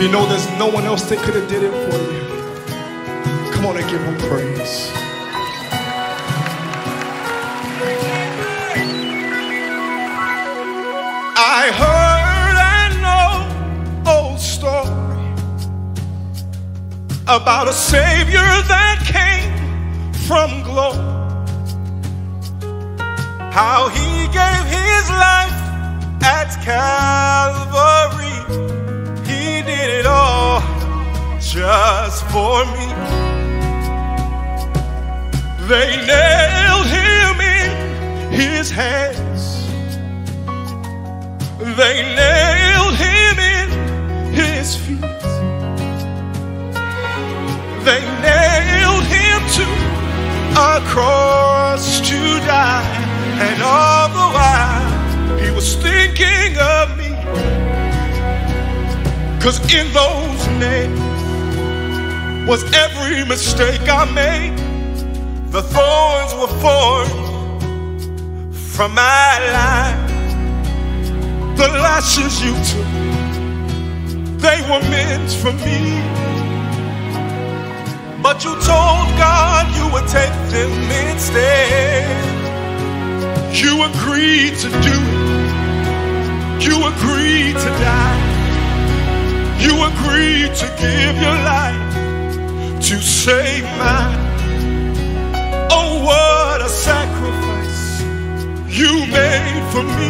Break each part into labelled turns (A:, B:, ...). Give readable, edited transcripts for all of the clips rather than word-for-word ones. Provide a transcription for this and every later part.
A: you know there's no one else that could have did it for you, come on and give him praise. I heard an old story about a Savior that came from glory, how he gave his life at Calvary. He did it all just for me. They nailed him in his hands, they nailed him in his feet, they nailed him to a cross to die, and all the while he was thinking of me. 'Cause in those nails was every mistake I made. The thorns were formed from my life. The lashes you took, they were meant for me. But you told God you would take them instead. You agreed to do it. You agreed to die. You agreed to give your life to save mine. Oh, what a sacrifice you made for me,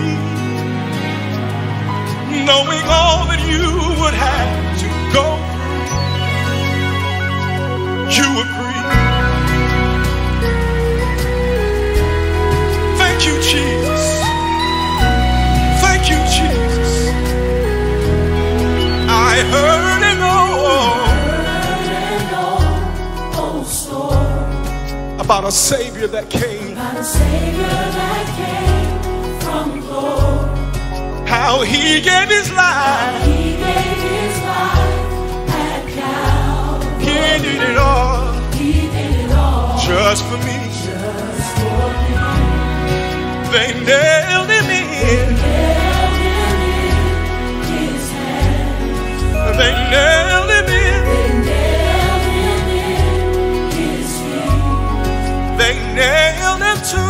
A: knowing all that you would have to go through. You agreed. Thank you, Jesus. Thank you, Jesus. I heard an old story about a Savior that came,
B: from glory.
A: How he gave his life.
B: He gave his life at Calvary.
A: He did it all.
B: He did it all
A: just for me.
B: Just for me.
A: They nailed him in.
B: His hands.
A: They nailed him in.
B: His feet.
A: They nailed him to.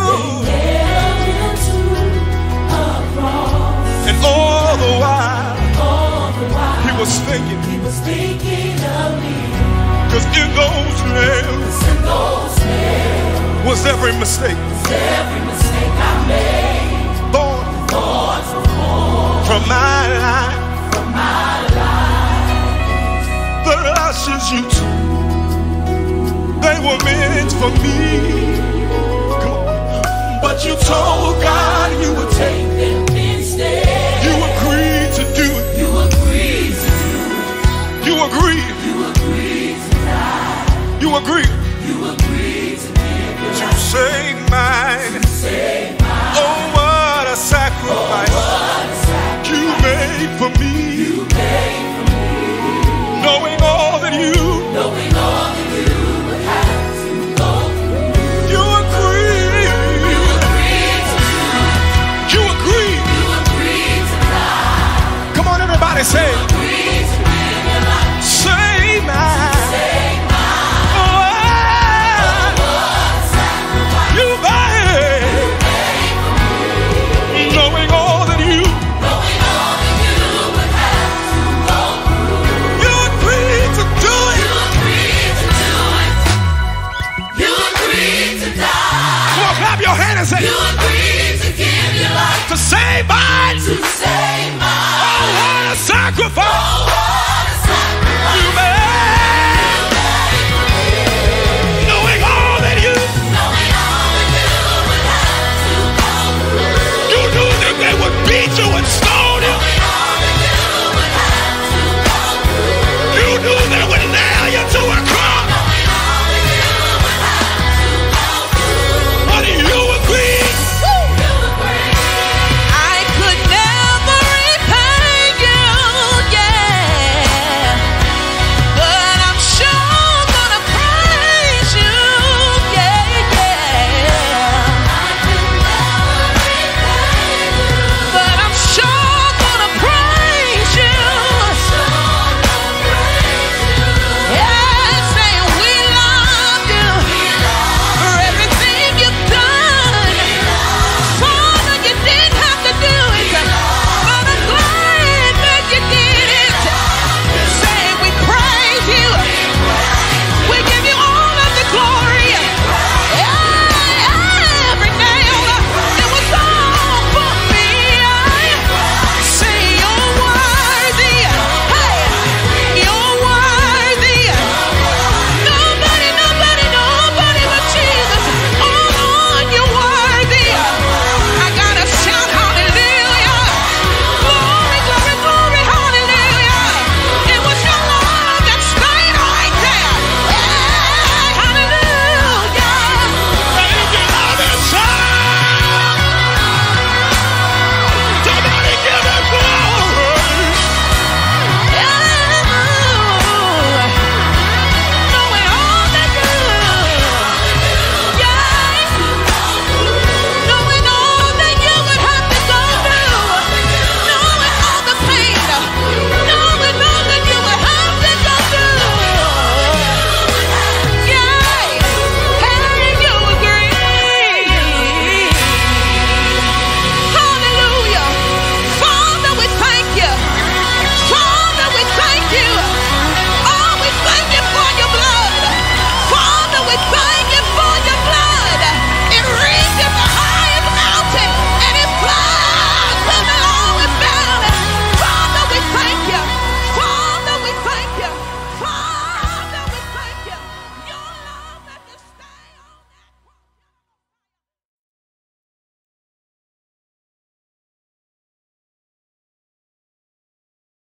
A: And all the while, he was thinking
B: of me.
A: 'Cause in those nails was every mistake.
B: I made.
A: Thorns from my life. The lashes you took, they were meant for me. Come on. But you told God you would take them. You agreed to do it.
B: You agreed to do it.
A: You agreed.
B: You agreed to die.
A: You agreed.
B: You agreed to give your
A: to
B: life.
A: save